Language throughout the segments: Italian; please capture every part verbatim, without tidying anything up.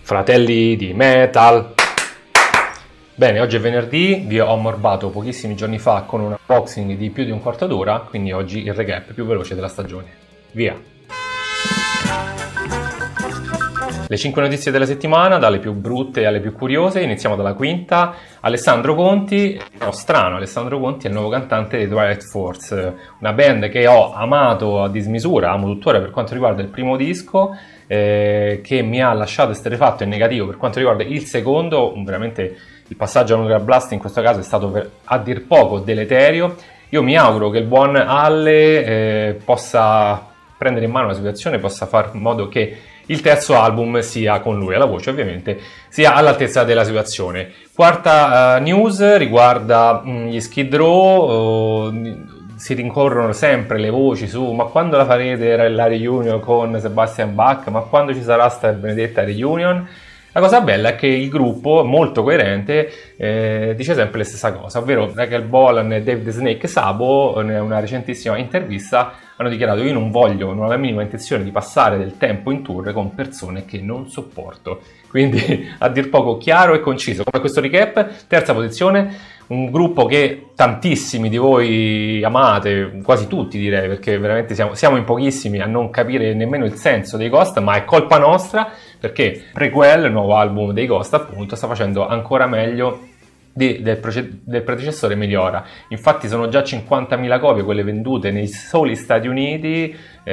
fratelli di metal. Bene, oggi è venerdì, vi ho ammorbato pochissimi giorni fa con un unboxing di più di un quarto d'ora, quindi oggi il recap più veloce della stagione. Via! Le cinque notizie della settimana, dalle più brutte alle più curiose. Iniziamo dalla quinta. Alessandro Conti, no, strano, Alessandro Conti è il nuovo cantante di Twilight Force, una band che ho amato a dismisura, amo tuttora per quanto riguarda il primo disco, eh, che mi ha lasciato esterrefatto e negativo per quanto riguarda il secondo. Veramente il passaggio a Nuclear Blast in questo caso è stato per, a dir poco deleterio. Io mi auguro che il buon Alle eh, possa prendere in mano la situazione, possa far in modo che il terzo album sia con lui alla voce, ovviamente, sia all'altezza della situazione. Quarta uh, news riguarda mh, gli Skid Row. Uh, si rincorrono sempre le voci su ma quando la farete la reunion con Sebastian Bach, ma quando ci sarà sta benedetta reunion. La cosa bella è che il gruppo, molto coerente, eh, dice sempre la stessa cosa, ovvero Rachel Bolan e Dave the Snake Sabo, in una recentissima intervista, hanno dichiarato: io non voglio, non ho la minima intenzione di passare del tempo in tour con persone che non sopporto. Quindi, a dir poco chiaro e conciso. Come questo recap, terza posizione, un gruppo che tantissimi di voi amate, quasi tutti direi, perché veramente siamo, siamo in pochissimi a non capire nemmeno il senso dei Ghost, ma è colpa nostra, perché Prequel, il nuovo album dei Ghost, appunto, sta facendo ancora meglio di, del, del predecessore Meliora. Infatti sono già cinquantamila copie quelle vendute nei soli Stati Uniti,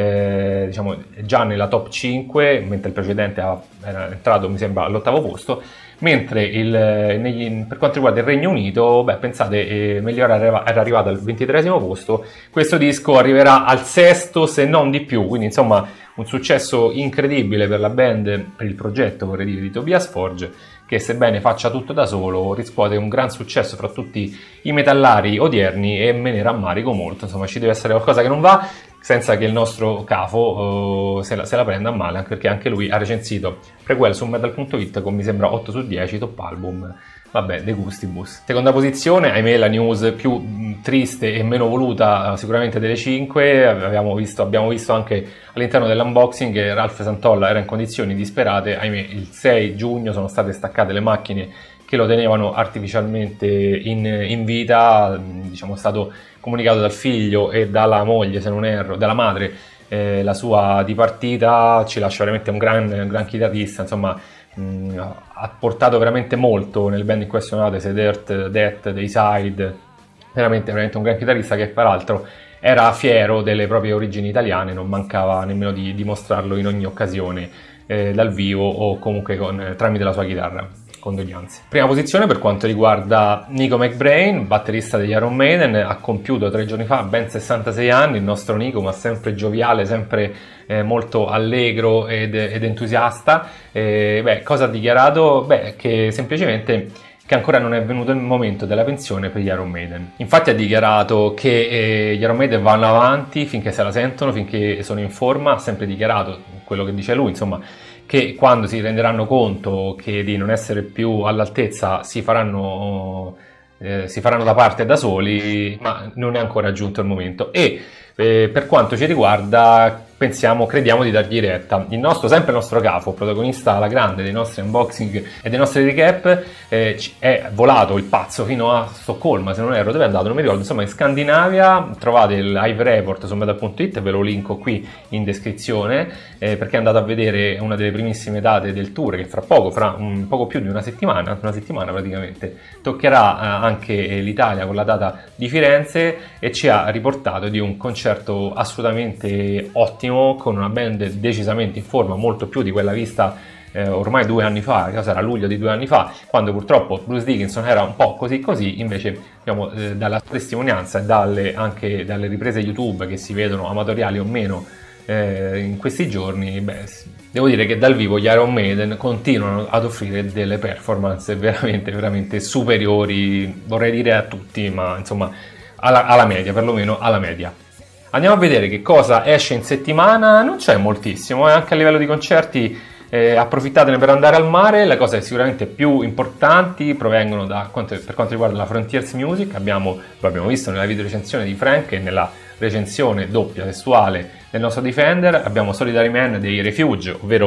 eh, diciamo già nella top cinque, mentre il precedente era entrato, mi sembra, all'ottavo posto. Mentre il, negli, per quanto riguarda il Regno Unito, beh, pensate, eh, Meliora era, era arrivato al ventitreesimo posto, questo disco arriverà al sesto se non di più, quindi insomma un successo incredibile per la band, per il progetto vorrei dire, di Tobias Forge, che sebbene faccia tutto da solo riscuote un gran successo fra tutti i metallari odierni, e me ne rammarico molto. Insomma, ci deve essere qualcosa che non va, senza che il nostro Cafo uh, se, la, se la prenda a male, anche perché anche lui ha recensito Prequel su metal punto it con, mi sembra, otto su dieci, top album. Vabbè, de gustibus. Seconda posizione, ahimè, la news più mh, triste e meno voluta uh, sicuramente delle cinque. Abbiamo visto, abbiamo visto anche all'interno dell'unboxing che Ralph Santolla era in condizioni disperate. Ahimè, il sei giugno sono state staccate le macchine che lo tenevano artificialmente in, in vita. Diciamo, è stato comunicato dal figlio e dalla moglie, se non erro, dalla madre, eh, la sua dipartita. Ci lascia veramente un gran, un gran chitarrista, insomma, mh, ha portato veramente molto nel band in questionate, sei Dirt, Death, Dayside, veramente, veramente un gran chitarrista che peraltro era fiero delle proprie origini italiane, non mancava nemmeno di dimostrarlo in ogni occasione, eh, dal vivo o comunque con, eh, tramite la sua chitarra. Condoglianze. Prima posizione per quanto riguarda Nico McBrain, batterista degli Iron Maiden, ha compiuto tre giorni fa ben sessantasei anni, il nostro Nico, ma sempre gioviale, sempre eh, molto allegro ed, ed entusiasta. Eh, beh, cosa ha dichiarato? Beh, che semplicemente che ancora non è venuto il momento della pensione per gli Iron Maiden. Infatti ha dichiarato che eh, gli Iron Maiden vanno avanti finché se la sentono, finché sono in forma. Ha sempre dichiarato quello che dice lui, insomma, che quando si renderanno conto che di non essere più all'altezza si faranno, eh, si faranno da parte da soli, ma non è ancora giunto il momento. E eh, per quanto ci riguarda, pensiamo, crediamo di dargli retta. Il nostro, sempre il nostro Cafo, protagonista alla grande dei nostri unboxing e dei nostri recap, eh, è volato il pazzo fino a Stoccolma, se non erro, dove è andato, non mi ricordo, insomma in Scandinavia. Trovate il live report su metal punto it, ve lo linko qui in descrizione, eh, perché è andato a vedere una delle primissime date del tour, che fra poco, fra un poco più di una settimana, una settimana praticamente, toccherà eh, anche l'Italia con la data di Firenze, e ci ha riportato di un concerto assolutamente ottimo, con una band decisamente in forma, molto più di quella vista eh, ormai due anni fa, che era luglio di due anni fa, quando purtroppo Bruce Dickinson era un po' così così. Invece, diciamo, eh, dalla testimonianza e dalle, anche dalle riprese YouTube che si vedono, amatoriali o meno, eh, in questi giorni, beh, devo dire che dal vivo gli Iron Maiden continuano ad offrire delle performance veramente, veramente superiori, vorrei dire a tutti, ma insomma alla, alla media, perlomeno alla media. Andiamo a vedere che cosa esce in settimana. Non c'è moltissimo, e eh? anche a livello di concerti eh, approfittatene per andare al mare. Le cose sicuramente più importanti provengono da quanto, per quanto riguarda la Frontiers Music. Abbiamo, lo abbiamo visto nella video recensione di Frank e nella recensione doppia testuale del nostro Defender. Abbiamo Solitary Man dei Refuge, ovvero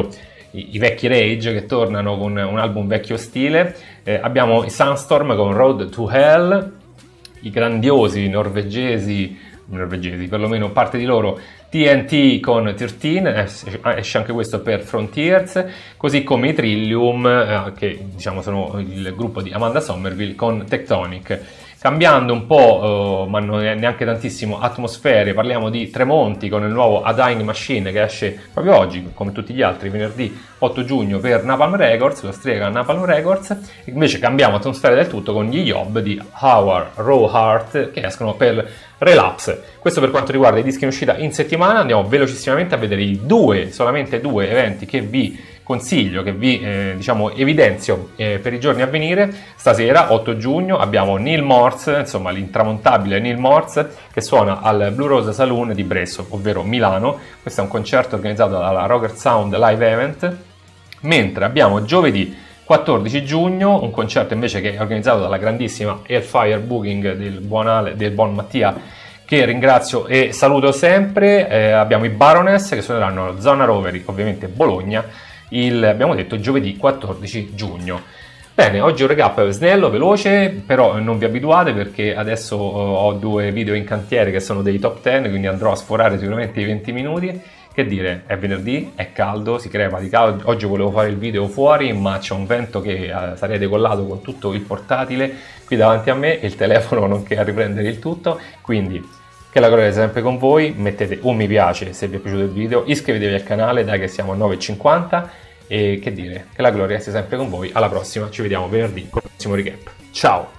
i, i vecchi Rage che tornano con un album vecchio stile, eh, abbiamo i Sunstorm con Road to Hell, i grandiosi norvegesi, norvegesi perlomeno parte di loro, T N T con tredici, esce anche questo per Frontiers, così come i Trillium, eh, che diciamo sono il gruppo di Amanda Somerville, con Tectonic. Cambiando un po', uh, ma non è neanche tantissimo, atmosfere, parliamo di Tremonti con il nuovo A Dying Machine che esce proprio oggi, come tutti gli altri, venerdì otto giugno per Napalm Records, la strega Napalm Records. Invece cambiamo atmosfera del tutto con gli Yob di Howard Raw Heart che escono per Relapse. Questo per quanto riguarda i dischi in uscita in settimana. Andiamo velocissimamente a vedere i due, solamente due eventi che vi consiglio, che vi eh, diciamo evidenzio eh, per i giorni a venire. Stasera otto giugno abbiamo Neil Morse, insomma l'intramontabile Neil Morse, che suona al Blue Rose Saloon di Bresso, ovvero Milano. Questo è un concerto organizzato dalla Rocket Sound Live Event. Mentre abbiamo giovedì quattordici giugno un concerto invece che è organizzato dalla grandissima Hellfire Booking del buon, Ale, del buon Mattia, che ringrazio e saluto sempre. Eh, abbiamo i Baroness che suoneranno alla Zona Roveri, ovviamente Bologna, il, abbiamo detto, giovedì quattordici giugno. Bene, oggi un recap snello, veloce, però non vi abituate perché adesso ho due video in cantiere che sono dei top dieci, quindi andrò a sforare sicuramente i venti minuti. Che dire, è venerdì, è caldo, si crepa di caldo. Oggi volevo fare il video fuori, ma c'è un vento che eh, sarei decollato con tutto il portatile qui davanti a me e il telefono nonché a riprendere il tutto. Quindi, che la gloria sia sempre con voi, mettete un mi piace se vi è piaciuto il video, iscrivetevi al canale, dai che siamo a nove e cinquanta, e che dire, che la gloria sia sempre con voi. Alla prossima, ci vediamo venerdì con il prossimo recap. Ciao!